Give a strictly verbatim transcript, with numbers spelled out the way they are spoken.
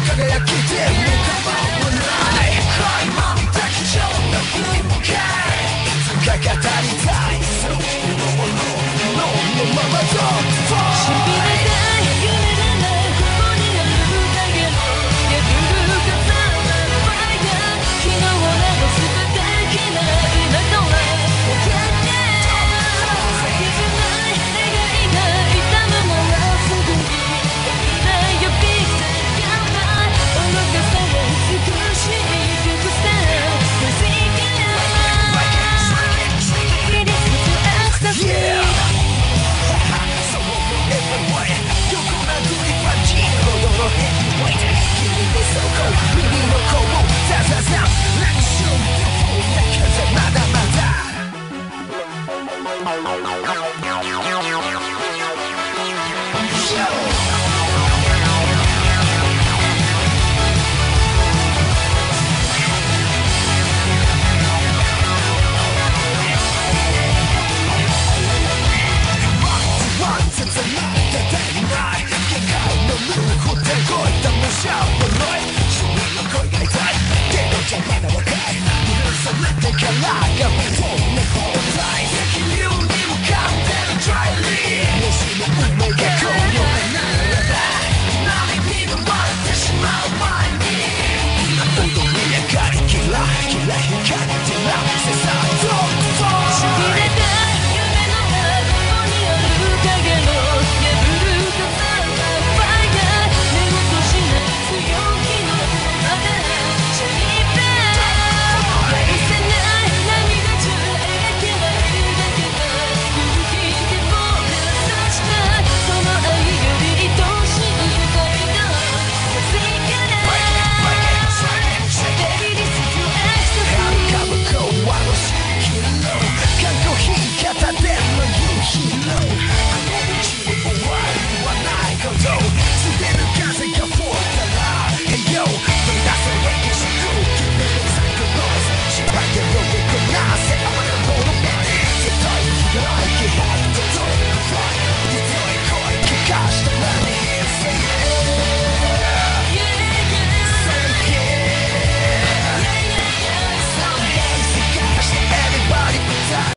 輝きてるカバーはない開幕だけじゃなくていつか語りたいそのもののままとしびれたい夢ならここにあるだけの逆風がファイヤー昨日などすべて嫌いだから分かって先じゃない願いが痛むならすぐにいないよビッグやばい愚かさが美しい曲さ Yeah! So everywhere どこなどにパンチほどのヘッドウェイト君でそこ